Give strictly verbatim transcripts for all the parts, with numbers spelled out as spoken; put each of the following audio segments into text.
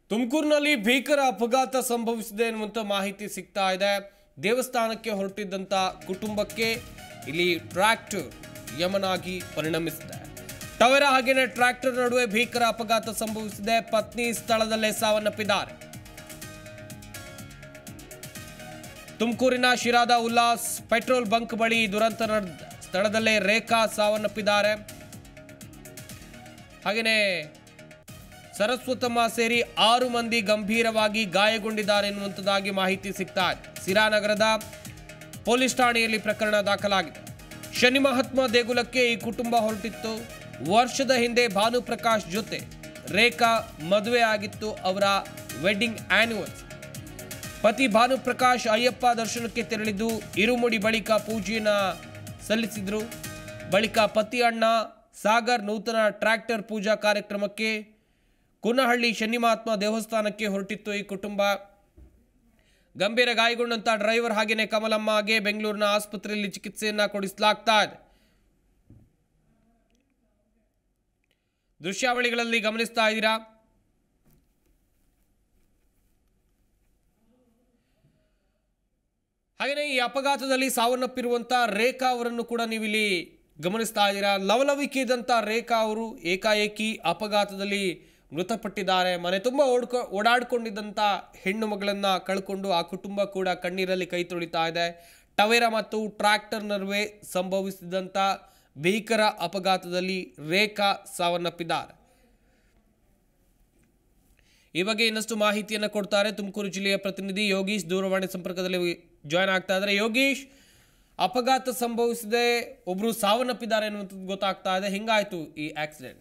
ತುಮಕೂರಿನಲ್ಲಿ ಭೀಕರ ಅಪಘಾತ ಸಂಭವಿಸಿದೆ ಎನ್ನುವಂತ ಮಾಹಿತಿ ಸಿಗ್ತಾ ಇದೆ. ದೇವಸ್ಥಾನಕ್ಕೆ ಹೊರಟಿದ್ದಂತ ಕುಟುಂಬಕ್ಕೆ ಇಲ್ಲಿ ಟ್ರ್ಯಾಕ್ಟರ್ ಯಮನಾಗಿ ಪರಿಣಮಿಸಿದೆ. ಟವೇರಾ ಹಾಗೇನೆ ಟ್ರ್ಯಾಕ್ಟರ್ ನಡುವೆ ಭೀಕರ ಅಪಘಾತ ಸಂಭವಿಸಿದೆ. ಪತ್ನಿ ಸ್ಥಳದಲ್ಲೇ ಸಾವನ್ನಪ್ಪಿದ್ದಾರೆ. ತುಮಕೂರಿನ ಶಿರಾದ ಉಲ್ಲಾಸ್ ಪೆಟ್ರೋಲ್ ಬಂಕ್ ಬಳಿ ದುರಂತ ನಡೆದ ಸ್ಥಳದಲ್ಲೇ ರೇಖಾ ಸಾವನ್ನಪ್ಪಿದ್ದಾರೆ. ಹಾಗೇನೆ ಸರಸ್ವತಮ್ಮ ಸೇರಿ ಆರು ಮಂದಿ ಗಂಭೀರವಾಗಿ ಗಾಯಗೊಂಡಿದ್ದಾರೆ ಎನ್ನುವಂಥದ್ದಾಗಿ ಮಾಹಿತಿ ಸಿಗ್ತಾ ಇದೆ. ಸಿರಾನಗರದ ಪೊಲೀಸ್ ಠಾಣೆಯಲ್ಲಿ ಪ್ರಕರಣ ದಾಖಲಾಗಿದೆ. ಶನಿ ಮಹಾತ್ಮ ದೇಗುಲಕ್ಕೆ ಈ ಕುಟುಂಬ ಹೊರಟಿತ್ತು. ವರ್ಷದ ಹಿಂದೆ ಭಾನುಪ್ರಕಾಶ್ ಜೊತೆ ರೇಖಾ ಮದುವೆ ಆಗಿತ್ತು. ಅವರ ವೆಡ್ಡಿಂಗ್ ಆನಿವರ್ಸರಿ. ಪತಿ ಭಾನುಪ್ರಕಾಶ್ ಅಯ್ಯಪ್ಪ ದರ್ಶನಕ್ಕೆ ತೆರಳಿದ್ದು ಇರುಮುಡಿ ಬಳಿಕ ಪೂಜೆಯನ್ನ ಸಲ್ಲಿಸಿದ್ರು. ಬಳಿಕ ಪತಿ ಅಣ್ಣ ಸಾಗರ್ ನೂತನ ಟ್ರ್ಯಾಕ್ಟರ್ ಪೂಜಾ ಕಾರ್ಯಕ್ರಮಕ್ಕೆ ಕುನಹಳ್ಳಿ ಶನಿ ಮಹಾತ್ಮ ದೇವಸ್ಥಾನಕ್ಕೆ ಹೊರಟಿತ್ತು ಈ ಕುಟುಂಬ. ಗಂಭೀರ ಗಾಯಗೊಂಡಂತ ಡ್ರೈವರ್ ಹಾಗೇನೆ ಕಮಲಮ್ಮಗೆ ಬೆಂಗಳೂರಿನ ಆಸ್ಪತ್ರೆಯಲ್ಲಿ ಚಿಕಿತ್ಸೆಯನ್ನ ಕೊಡಿಸಲಾಗ್ತಾ ಇದೆ. ದೃಶ್ಯಾವಳಿಗಳಲ್ಲಿ ಗಮನಿಸ್ತಾ ಇದ್ದೀರಾ. ಹಾಗೆಯೇ ಈ ಅಪಘಾತದಲ್ಲಿ ಸಾವನ್ನಪ್ಪಿರುವಂತ ರೇಖಾ ಅವರನ್ನು ಕೂಡ ನೀವಿಲ್ಲಿ ಗಮನಿಸ್ತಾ ಇದ್ದೀರಾ. ಲವಲವಿಕೆ ಇದ್ದಂತ ರೇಖಾ ಅವರು ಏಕಾಏಕಿ ಅಪಘಾತದಲ್ಲಿ ಮೃತಪಟ್ಟಿದ್ದಾರೆ. ಮನೆ ತುಂಬ ಓಡ್ಕೊ ಓಡಾಡ್ಕೊಂಡಿದ್ದಂಥ ಹೆಣ್ಣು ಮಗಳನ್ನ ಕಳ್ಕೊಂಡು ಆ ಕುಟುಂಬ ಕೂಡ ಕಣ್ಣೀರಲ್ಲಿ ಕೈ ತೊಳಿತಾ ಇದೆ. ಟವೇರಾ ಮತ್ತು ಟ್ರ್ಯಾಕ್ಟರ್ ನಡುವೆ ಸಂಭವಿಸಿದಂಥ ಭೀಕರ ಅಪಘಾತದಲ್ಲಿ ರೇಖಾ ಸಾವನ್ನಪ್ಪಿದ್ದಾರೆ. ಈ ಬಗ್ಗೆ ಇನ್ನಷ್ಟು ಮಾಹಿತಿಯನ್ನು ಕೊಡ್ತಾರೆ ತುಮಕೂರು ಜಿಲ್ಲೆಯ ಪ್ರತಿನಿಧಿ ಯೋಗೀಶ್. ದೂರವಾಣಿ ಸಂಪರ್ಕದಲ್ಲಿ ಜಾಯ್ನ್ ಆಗ್ತಾ ಇದ್ದಾರೆ. ಯೋಗೀಶ್, ಅಪಘಾತ ಸಂಭವಿಸಿದೆ, ಒಬ್ರು ಸಾವನ್ನಪ್ಪಿದ್ದಾರೆ ಅನ್ನುವಂಥದ್ದು ಗೊತ್ತಾಗ್ತಾ ಇದೆ. ಹಿಂಗಾಯ್ತು ಈ ಆಕ್ಸಿಡೆಂಟ್?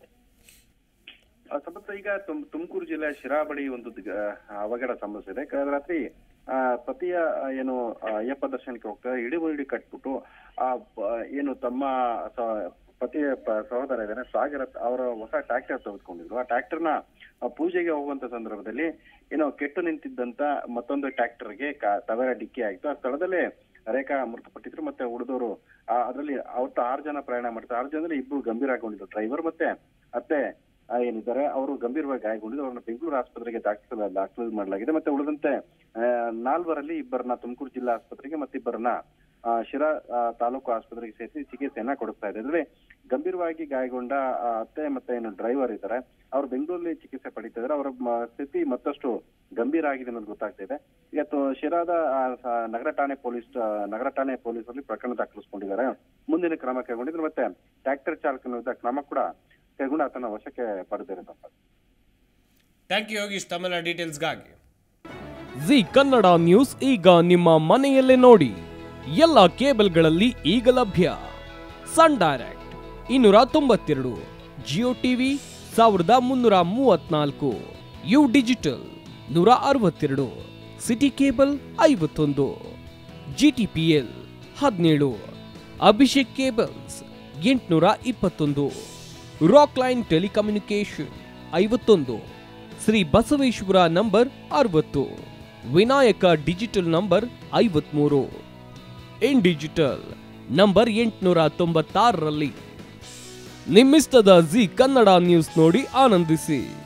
ಸತತ ಈಗ ತುಮಕೂರು ಜಿಲ್ಲೆಯ ಶಿರಾ ಬಳಿ ಒಂದು ಅವಘಡ ಸಂಭವಿಸಿದೆ. ಕಳೆದ ರಾತ್ರಿ ಆ ಪತಿಯ ಏನು ಅಯ್ಯಪ್ಪ ದರ್ಶನಕ್ಕೆ ಹೋಗ್ತಾರೆ. ಇಡಿಮುಡಿ ಕಟ್ಬಿಟ್ಟು ಆ ಏನು ತಮ್ಮ ಪತಿಯ ಸಹೋದರ ಇದ್ದಾನೆ ಸಾಗರ್, ಅವರ ಹೊಸ ಟ್ರ್ಯಾಕ್ಟರ್ ತೆಗೆದುಕೊಂಡಿದ್ರು. ಆ ಟ್ರ್ಯಾಕ್ಟರ್ನ ಪೂಜೆಗೆ ಹೋಗುವಂತ ಸಂದರ್ಭದಲ್ಲಿ ಏನೋ ಕೆಟ್ಟು ನಿಂತಿದ್ದಂತ ಮತ್ತೊಂದು ಟ್ರ್ಯಾಕ್ಟರ್ಗೆ ಟವೇರಾ ಡಿಕ್ಕಿ ಆಯ್ತು. ಆ ಸ್ಥಳದಲ್ಲೇ ರೇಖಾ ಮೃತಪಟ್ಟಿದ್ರು. ಮತ್ತೆ ಉಳಿದವರು ಅದರಲ್ಲಿ ಅವತ್ತು ಆರು ಜನ ಪ್ರಯಾಣ ಮಾಡ್ತಾರೆ. ಆರು ಜನದಲ್ಲಿ ಇಬ್ಬರು ಗಂಭೀರ ಆಗಿಕೊಂಡಿದ್ರು. ಡ್ರೈವರ್ ಮತ್ತೆ ಅತ್ತೆ ಏನಿದ್ದಾರೆ ಅವರು ಗಂಭೀರವಾಗಿ ಗಾಯಗೊಂಡಿದ್ದು. ಅವರನ್ನ ಬೆಂಗಳೂರು ಆಸ್ಪತ್ರೆಗೆ ದಾಖಲ ದಾಖಲು ಮಾಡಲಾಗಿದೆ. ಮತ್ತೆ ಉಳಿದಂತೆ ನಾಲ್ವರಲ್ಲಿ ಇಬ್ಬರನ್ನ ತುಮಕೂರು ಜಿಲ್ಲಾ ಆಸ್ಪತ್ರೆಗೆ ಮತ್ತೆ ಇಬ್ಬರನ್ನ ಶಿರಾ ತಾಲೂಕು ಆಸ್ಪತ್ರೆಗೆ ಸೇರಿಸಿ ಚಿಕಿತ್ಸೆಯನ್ನ ಕೊಡಿಸ್ತಾ ಇದೆ. ಅಂದ್ರೆ ಗಂಭೀರವಾಗಿ ಗಾಯಗೊಂಡ ಅತ್ತೆ ಮತ್ತೆ ಏನು ಡ್ರೈವರ್ ಇದ್ದಾರೆ ಅವ್ರು ಬೆಂಗಳೂರಲ್ಲಿ ಚಿಕಿತ್ಸೆ ಪಡಿತಾ ಇದ್ದಾರೆ. ಅವರ ಸ್ಥಿತಿ ಮತ್ತಷ್ಟು ಗಂಭೀರ ಆಗಿದೆ ಅನ್ನೋದು ಗೊತ್ತಾಗ್ತಾ ಇದೆ. ಇವತ್ತು ಶಿರಾದ ನಗರ ಠಾಣೆ ಪೊಲೀಸ್ ನಗರ ಠಾಣೆ ಪೊಲೀಸರಲ್ಲಿ ಪ್ರಕರಣ ದಾಖಲಿಸಿಕೊಂಡಿದ್ದಾರೆ. ಮುಂದಿನ ಕ್ರಮ ಕೈಗೊಂಡಿದ್ರು. ಮತ್ತೆ ಟ್ರ್ಯಾಕ್ಟರ್ ಚಾಲಕನ ವಿರುದ್ಧ ಕ್ರಮ ಕೂಡ ಕೈಗೊಂಡು ಆತನ ವಶಕ್ಕೆ ಪಡೆದಿರುವಂತ. ಥ್ಯಾಂಕ್ ಯು ಯೋಗೀಶ್ ತಮ್ಮೆಲ್ಲ ಡೀಟೇಲ್ಸ್ಗಾಗಿ. ಜಿ ಕನ್ನಡ ನ್ಯೂಸ್ ಈಗ ನಿಮ್ಮ ಮನೆಯಲ್ಲೇ ನೋಡಿ. ಎಲ್ಲ ಕೇಬಲ್ಗಳಲ್ಲಿ ಈಗ ಲಭ್ಯ. ಸನ್ ಡೈರೆಕ್ಟ್ ಇನ್ನೂರ ತೊಂಬತ್ತೆರಡು, ಜಿಯೋ ಟಿವಿ ಸಾವಿರದ ಮುನ್ನೂರ ಮೂವತ್ನಾಲ್ಕು, ಯು ಡಿಜಿಟಲ್ ನೂರ ಅರವತ್ತೆರಡು, ಸಿಟಿ ಕೇಬಲ್ ಐವತ್ತೊಂದು, ಜಿಟಿಪಿಎಲ್ ಹದಿನೇಳು, ಅಭಿಷೇಕ್ ಕೇಬಲ್ಸ್ ಎಂಟುನೂರ ಇಪ್ಪತ್ತೊಂದು, ರಾಕ್ ಲೈನ್ ಟೆಲಿಕಮ್ಯುನಿಕೇಶನ್ ಐವತ್ತೊಂದು, ಶ್ರೀ ಬಸವೇಶ್ವರ ನಂಬರ್ ಅರವತ್ತು, ವಿನಾಯಕ ಡಿಜಿಟಲ್ ನಂಬರ್ ಐವತ್ಮೂರು, ಇನ್ ಡಿಜಿಟಲ್ ನಂಬರ್ ಎಂಟುನೂರ ತೊಂಬತ್ತಾರರಲ್ಲಿ. ನಿಮ್ಮಿಸ್ತದ ಜಿ ಕನ್ನಡ ನ್ಯೂಸ್ ನೋಡಿ ಆನಂದಿಸಿ.